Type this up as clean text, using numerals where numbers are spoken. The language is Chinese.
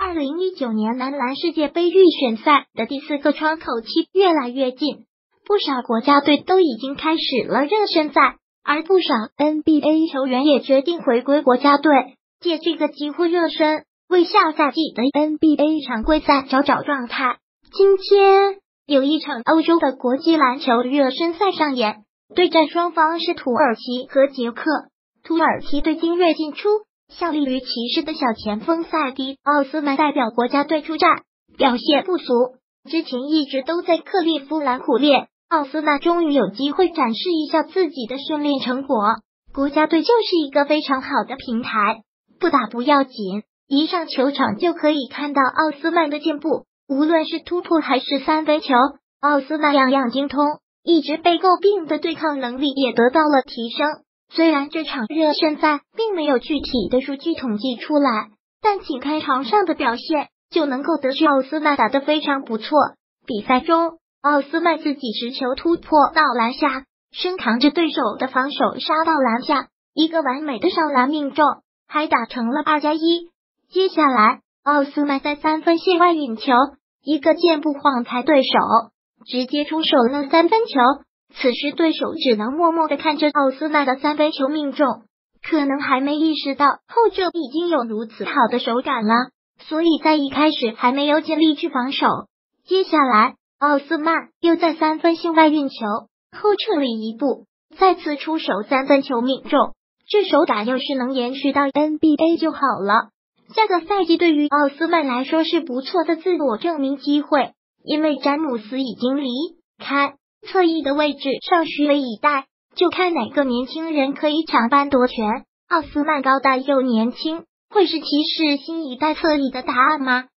2019年男篮世界杯预选赛的第4个窗口期越来越近，不少国家队都已经开始了热身赛，而不少 NBA 球员也决定回归国家队，借这个机会热身，为下赛季的 NBA 常规赛找找状态。今天有一场欧洲的国际篮球热身赛上演，对战双方是土耳其和捷克。土耳其队精锐尽出，效力于骑士的小前锋塞迪·奥斯曼代表国家队出战，表现不俗。之前一直都在克利夫兰苦练，奥斯曼终于有机会展示一下自己的训练成果。国家队就是一个非常好的平台，不打不要紧，一上球场就可以看到奥斯曼的进步，无论是突破还是三分球，奥斯曼样样精通，一直被诟病的对抗能力也得到了提升。虽然这场热身赛并没有具体的数据统计出来，但仅看场上的表现就能够得知奥斯曼打得非常不错。比赛中，奥斯曼自己持球突破到篮下，身扛着对手的防守杀到篮下，一个完美的上篮命中，还打成了2+1。接下来，奥斯曼在3分线外运球，一个箭步晃开对手，直接出手了3分球。此时对手只能默默地看着奥斯曼的3分球命中，可能还没意识到后者已经有如此好的手感了，所以在一开始还没有尽力去防守。接下来奥斯曼又在3分线外运球，后撤了一步，再次出手3分球命中，这手感要是能延续到 NBA 就好了。下个赛季对于奥斯曼来说是不错的自我证明机会，因为詹姆斯已经离开，侧翼的位置尚需了以待，就看哪个年轻人可以抢班夺权。奥斯曼高大又年轻，会是骑士新一代侧翼的答案吗？